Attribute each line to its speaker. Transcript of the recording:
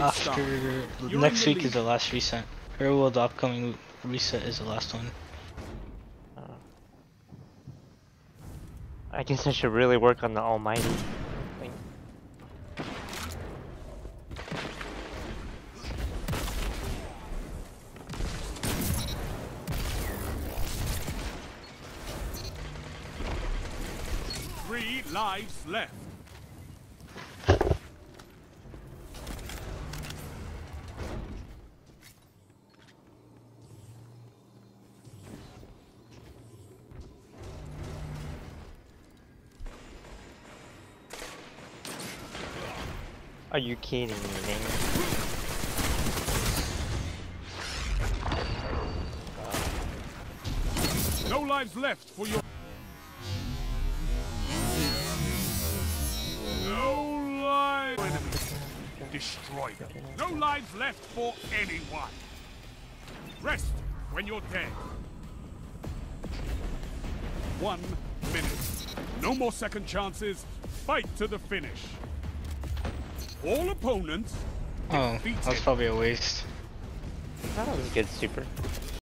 Speaker 1: after next week is the last reset. Or well, the upcoming reset is the last one.
Speaker 2: I guess I should really work on the almighty thing.
Speaker 3: Three lives left.
Speaker 2: Are you kidding me, man?
Speaker 3: No lives left for your... No lives... Enemy destroyed. No lives left for anyone. Rest when you're dead. 1 minute. No more second chances. Fight to the finish. All opponents
Speaker 1: Oh,
Speaker 3: defeated.
Speaker 1: that's probably a waste.
Speaker 2: That was a good super.